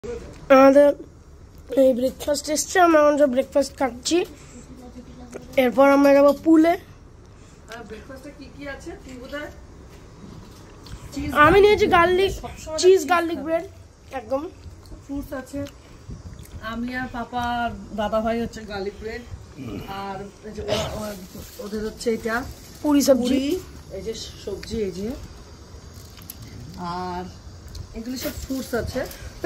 আমাদের এই ব্রেকফাস্ট এসছে, আমরা আমরা ব্রেকফাস্ট খাচ্ছি। এরপর আমরা যাবো পুলে। আমি নিয়েছি গার্লিক চিজ, গার্লিক ব্রেড, একদম ফ্রুটস আছে। আমি আর পাপা দাদা ভাই হচ্ছে গার্লিক ব্রেড, আর ওদের হচ্ছে এটা পুরি সবজি, এই যে সবজি, এই যে, আর এগুলি সব ফ্রুটস আছে।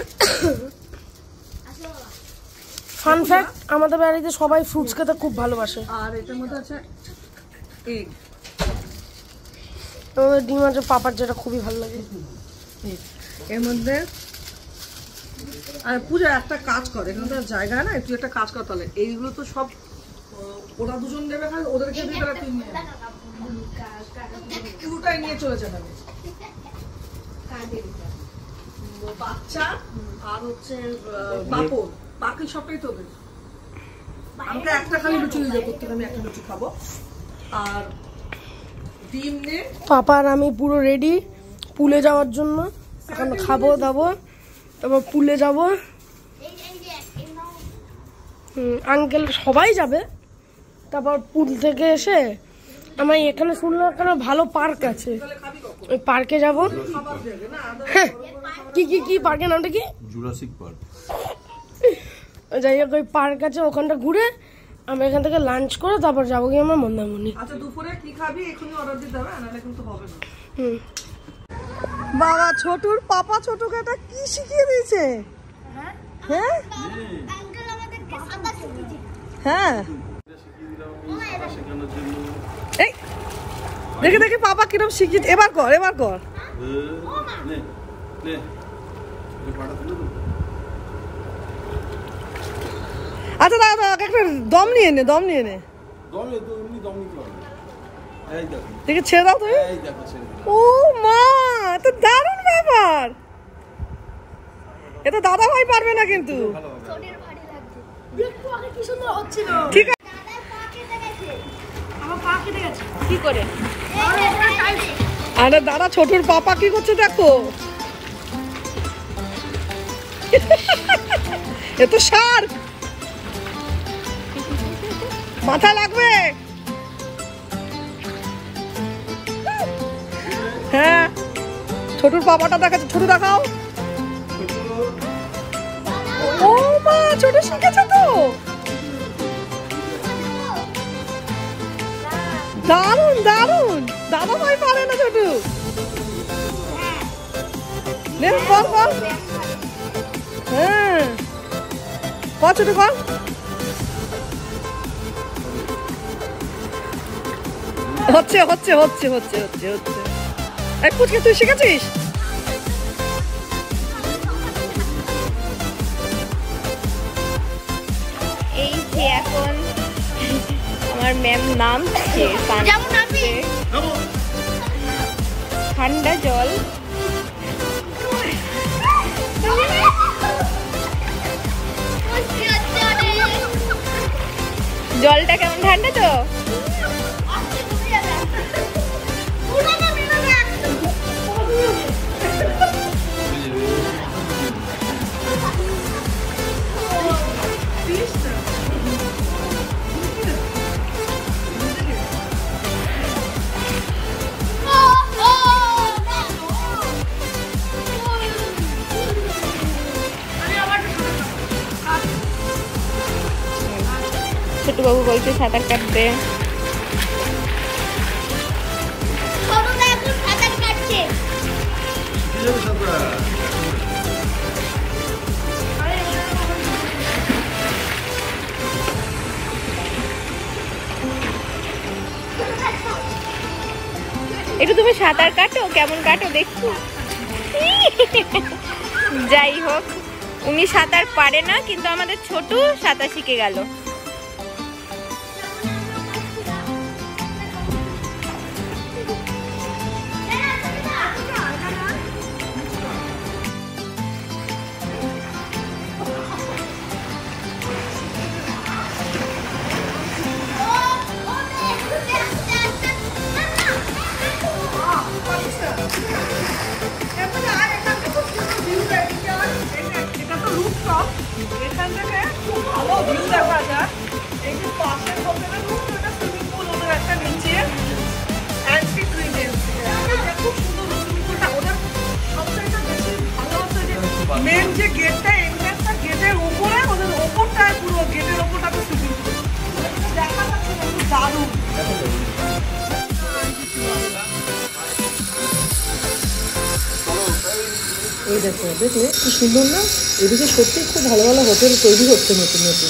ফান ফ্যাক্ট, আমাদের বাড়িতে সবাই ফ্রুটস খেতে খুব ভালোবাসে। আর এটার মধ্যে আছে এগ, আমাদের ডিম আছে, পাপার যেটা খুবই ভালো লাগে। এর মধ্যে আর পূজা একটা কাজ করে, এখানে তো জায়গা না, তুই একটা কাজ কর তাহলে, এইগুলো তো সব ওরা দুজন দেবে, ওদেরকে দিয়ে তারা তুই নিয়ে পুরোটাই নিয়ে চলে যাবে। বাচ্চা আর হচ্ছে পাপড়, বাকি সবটাই তোবে। আমাকে একটা খালি লুচি দিয়ে যাবো, প্রত্যেকে আমি একটা লুচি খাবো। আর ডিম নে। পাপা আর আমি পুরো রেডি পুলে যাওয়ার জন্য। এখন খাবো দাবো, তারপর পুলে যাব। আঙ্কেল সবাই যাবে। তারপর পুল থেকে এসে আমি এখানে শুনলাম এখানে ভালো পার্ক আছে, ওই পার্কে যাব। হ্যাঁ, কি পার্কের নামটা কি? Jurassic Park. যাই হোক, ওই পার্ক আছে, ওখানটা ঘুরে আমরা এখান থেকে লাঞ্চ করে তারপর যাবো কি আমরা মন্দারমণি। আচ্ছা, দুপুরে কি খাবি এখনই অর্ডার দিতে হবে, নাহলে কিন্তু হবে না। বাবা ছোটুর পাপা ছোটুকে এটা কি শিখিয়ে দিয়েছে? হ্যাঁ হ্যাঁ, এই দেখে দেখে পাপা কিরম শিখিয়ে। এবার কর, এবার কর। আচ্ছা দাদা, একটা দম নিয়ে নে, দম নিয়ে নে। দেখে ছেড়ে দাও তুমি। ও মা, তো দারুণ ব্যাপার। এটা দাদা ভাই পারবে না কিন্তু। ঠিক আছে, কি করে? আরে দাদা ছোটুর পাপা কি করছে দেখো। এ তো সার, মাথা লাগবে। হ্যাঁ, ছোটুর পাপাটা দেখাচ্ছে, ছোট দেখাও। ও মা, ছোট শিখেছে তো, দারুন দারুন। দাদা ভাই পারে না ছোটু। কর কর, হ্যাঁ কর ছোটু কর। হচ্ছে হচ্ছে হচ্ছে হচ্ছে হচ্ছে হচ্ছে। এক পুচকে তুই শিখেছিস? এই যে এখন আমার ম্যাম নামছে ঠান্ডা জল। জলটা কেমন ঠান্ডা তো? ছোট বাবু বলছে সাঁতার কাটতে। একটু তুমি সাঁতার কাটো, কেমন কাটো দেখো। যাই হোক, উনি সাঁতার পারে না, কিন্তু আমাদের ছোট সাঁতার শিখে গেল। এখান থেকে খুব ভালো ভিউ দেখা যায়। এই যে পাশের হোটেলের মধ্যে একটা সুইমিং পুল, ওদের একটা নিচে অ্যান্টিক রিজেন্সি, খুব সুন্দর সুইমিং পুলটা। ওদের সবথেকে বেশি ভালো হচ্ছে যে মেন যে গেটটা, এন্ট্রান্সটা গেটের উপরে, ওদের ওপরটায় পুরো গেটের ওপরটাতে সুইমিং পুল দেখা যাচ্ছে, খুব দারুণ। এই দেখো, দেখলে কি সুন্দর না? এদিকে সত্যি খুব ভালো ভালো হোটেল তৈরি হচ্ছে নতুন নতুন।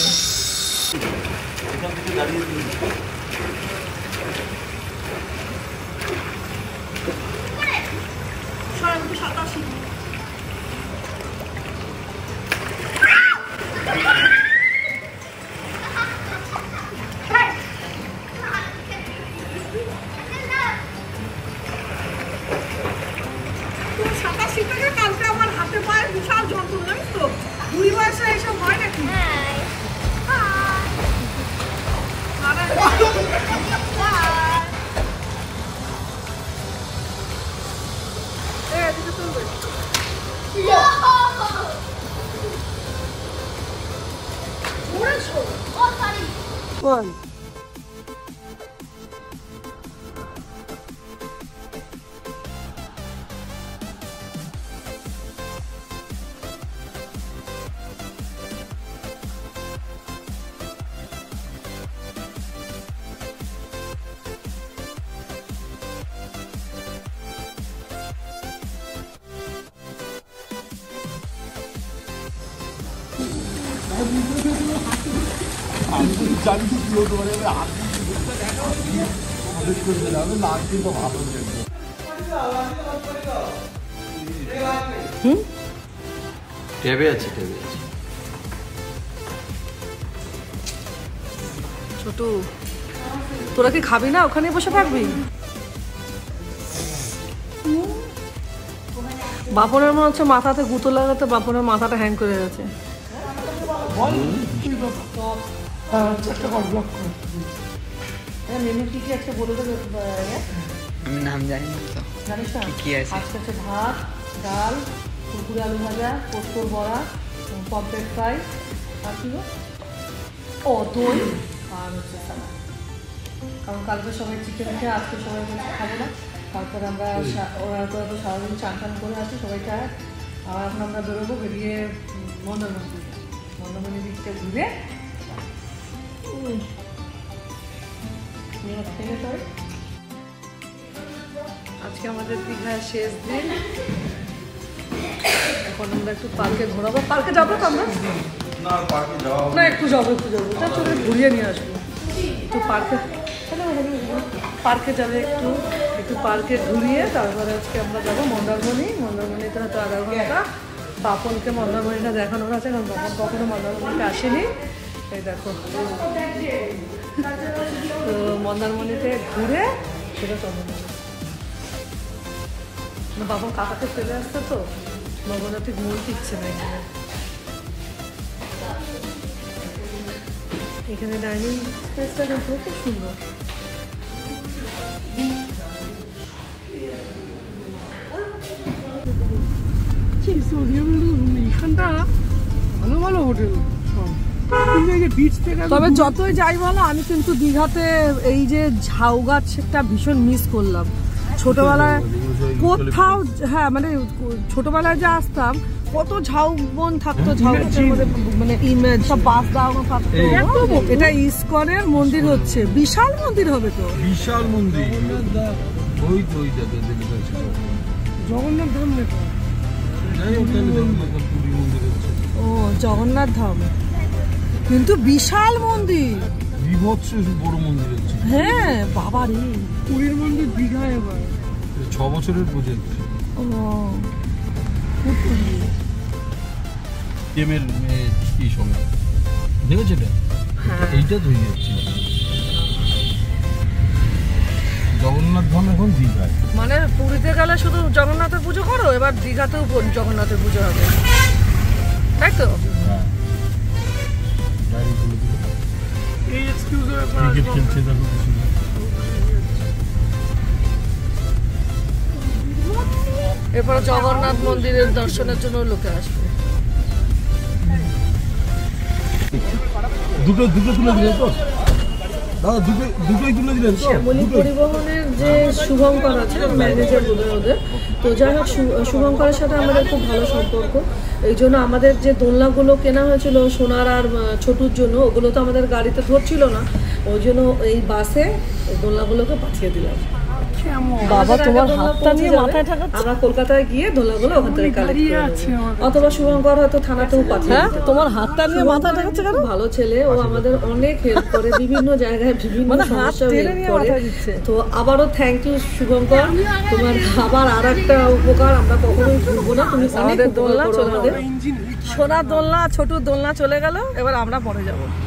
কালকে আমার হাতে পায়ে বিশাল যন্ত্রণা, জানিস তো? বুড়ি বয়সে এইসব হয় নাকি? বল টেবে আছে, টেবে আছে। ছোট, তোরা কি খাবি না? ওখানে বসে থাকবি? বাপনের মনে হচ্ছে মাথাতে গুঁতো লাগাতে বাপনের মাথাটা হ্যাং করে গেছে। মেনু কি কি একটা বলে দেবে? আমি নাম জানি না তো। জানিস না? কি আছে? আজকে হচ্ছে ভাত, ডাল, কুরকুরে আলু ভাজা, পোস্তর বড়া, পমফ্রেট ফ্রাই, আর কি গো? ও দই, আর হচ্ছে সালাদ। কারণ কালকে সবাই চিকেন খেয়ে, আজকে সবাই খাবো না। তারপরে আমরা ওরা তো সারাদিন চান টান করে আসি সবাই খায়। আর এখন আমরা বেরোবো, বেরিয়ে মন্দারমণি দিকটা ঘুরে আজকে আমাদের দীঘার শেষ দিন। এখন আমরা একটু পার্কে ঘোরাবো। পার্কে যাবো তো আমরা? না, একটু যাবো। চলে ঘুরিয়ে নিয়ে আসবো। একটু পার্কে যাবে, একটু পার্কে ঘুরিয়ে তারপরে আজকে আমরা যাবো মন্দারমণিতে হয়তো আধা ঘন্টা। পাপনকে মন্দারমণিটা দেখানোর আছে, কারণ পাপন কখনো মন্দারমণিতে আসেনি। এই দেখো, তো মন্দারমণিতে ঘুরে সেটা চন্দ্রমণি না, বাবা কাকাকে ফেলে আসছে তো বাবা ঠিক মন টিকছে না। এখানে ডাইনিং স্পেসটা কিন্তু খুব সুন্দর। এখানটা ভালো ভালো হোটেল, তবে যতই যাই বলো, আমি কিন্তু দীঘাতে এই যে ঝাউ গাছটা ভীষণ মিস করলাম। ছোটবেলায় কোথাও, হ্যাঁ মানে ছোটবেলায় যে আসতাম কত ঝাউ বন থাকতো, ঝাউ গাছের মধ্যে মানে সব বাস দাঁড়ানো থাকতো। এটা ইসকনের মন্দির হচ্ছে, বিশাল মন্দির হবে তো, বিশাল মন্দির। জগন্নাথ ধাম ও জগন্নাথ ধাম, কিন্তু বিশাল মন্দির, বিভৎস বড় মন্দির হচ্ছে। হ্যাঁ বাবা রে, পুরীর মন্দির দীঘায় এবার 6 বছরের প্রজেক্ট। ও টিমের কি সময় দেখেছো এটা? এইটা তো যাচ্ছে জগন্নাথ ধাম এখন দীঘায়। মানে পুরীতে গেলে শুধু জগন্নাথের পুজো করো, এবার দীঘাতেও জগন্নাথের পুজো হবে, তাই তো? এই এক্সকিউজে ক্রিকেট খেলছে দেখো কিছু। এরপরে জগন্নাথ মন্দিরের দর্শনের জন্য লোকে আসবে। দুটো তুলে দিলেন তো দাদা? দুটোই তুলে দিলেন তো? শ্যামলী পরিবহনের যে শুভঙ্কর আছে ম্যানেজার বোধহয় ওদের, তো যাই হোক শুভঙ্করের সাথে আমাদের খুব ভালো সম্পর্ক। এই জন্য আমাদের যে দোলনাগুলো কেনা হয়েছিল সোনার আর ছোটুর জন্য, ওগুলো তো আমাদের গাড়িতে ধরছিল না, ওই জন্য এই বাসে এই দোলনাগুলোকে পাঠিয়ে দিলাম। বাবা তোমার হাতটা নিয়ে মাথায় ঠাকা। আমরা কলকাতায় গিয়ে দোলনাগুলো ওখান থেকে কালেক্ট করে নেবো। অথবা শুভঙ্কর হয়তো থানাতেও পাঠিয়ে হ্যাঁ দিতে তোমার হাতটা নিয়ে মাথায় ঠাকাচ্ছে কেন? ভালো ছেলে, ও আমাদের অনেক হেল্প করে বিভিন্ন জায়গায় বিভিন্ন সমস্যা হেল্প করে। তো আবারও থ্যাংক ইউ শুভঙ্কর, তোমার আবার আর একটা উপকার আমরা কখনোই ভুলবো না। তুমি আমাদের অনেক দোলনা উপকার করো চলে আমাদের। সোনার দোলনা ছোটুর দোলনা চলে গেল, এবার আমরা পরে যাবো।